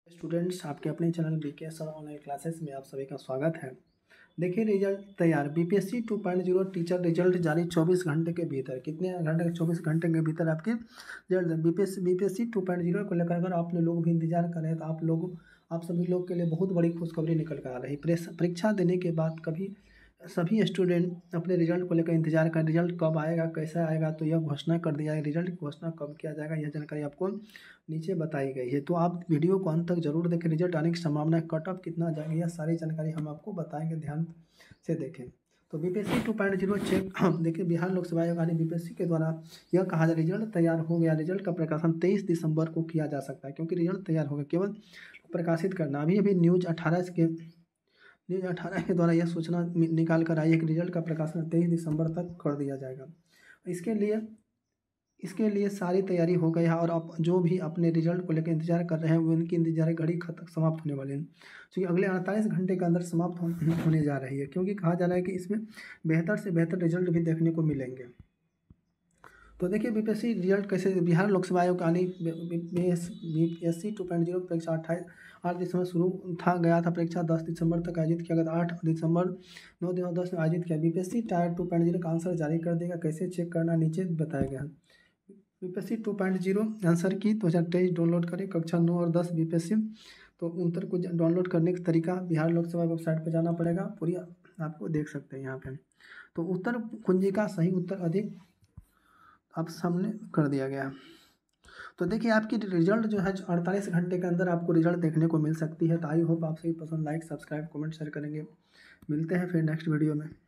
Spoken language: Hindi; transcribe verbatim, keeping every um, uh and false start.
स्टूडेंट्स, आपके अपने channel BK sir online classes में आप सभी का स्वागत है। देखिए, रिजल्ट तैयार। BPSC two point zero teacher result जारी चौबीस घंटे के भीतर। कितने घंटे? चौबीस घंटे के भीतर आपके result BPSC BPSC two point zero को लेकर अगर आप लोग भी इंतजार कर रहे हैं तो आप लोग आप सभी लोग के लिए बहुत बड़ी खुशखबरी निकल कर आ रही। परीक्षा देने के बाद कभी सभी स्टूडेंट अपने रिजल्ट को लेकर इंतजार कर, रिजल्ट कब आएगा, कैसा आएगा, तो यह घोषणा कर दिया है। रिजल्ट की घोषणा कब किया जाएगा, यह जानकारी आपको नीचे बताई गई है। तो आप वीडियो को अंत तक जरूर देखें। रिजल्ट आने की संभावना है, कट ऑफ कितना जाएगा, यह सारी जानकारी हम आपको बताएंगे, ध्यान से देखें। तो BPSC two point zero check देखिए, बिहार लोक सेवा आयोग यानी बीपीएससी के द्वारा यह कहा जाए रिजल्ट तैयार हो गया। रिजल्ट का प्रकाशन तेईस दिसंबर को किया जा सकता है, क्योंकि रिजल्ट तैयार हो गया, केवल प्रकाशित करना। अभी अभी न्यूज अठारह के न्यूज अठारह के द्वारा यह सूचना निकाल कर आई है कि रिजल्ट का प्रकाशन तेईस दिसंबर तक कर दिया जाएगा। इसके लिए इसके लिए सारी तैयारी हो गई है और अब जो भी अपने रिजल्ट को लेकर इंतजार कर रहे हैं वो उनकी इंतजार घड़ी खत्म समाप्त होने वाली है, क्योंकि अगले अड़तालीस घंटे के अंदर समाप्त होने जा रही है। क्योंकि कहा जा रहा है कि इसमें बेहतर से बेहतर रिजल्ट भी देखने को मिलेंगे। तो देखिए, बीपीएससी रिजल्ट कैसे। बिहार लोक सेवा आयोग यानी बीपीएससी टू पॉइंट जीरो परीक्षा अट्ठाईस आठ दिसंबर शुरू था गया था। परीक्षा दस दिसंबर तक आयोजित किया गया था। आठ दिसंबर नौ दिनों दस में आयोजित किया। BPSC tier two point zero का आंसर जारी कर देगा। कैसे चेक करना नीचे बताया गया है। BPSC two point zero answer की दो हज़ार तेईस डाउनलोड करें। कक्षा नौ और दस बीपीएससी तो उत्तर को डाउनलोड करने का तरीका बिहार लोक सेवा वेबसाइट पर जाना पड़ेगा। पूरी आपको देख सकते हैं यहाँ पे। तो उत्तर कुंजी का सही उत्तर अधिक आप सामने कर दिया गया। तो देखिए, आपकी रिजल्ट जो है अड़तालीस घंटे के अंदर आपको रिजल्ट देखने को मिल सकती है। तो आई होप आप सभी पसंद, लाइक, सब्सक्राइब, कमेंट, शेयर करेंगे। मिलते हैं फिर नेक्स्ट वीडियो में।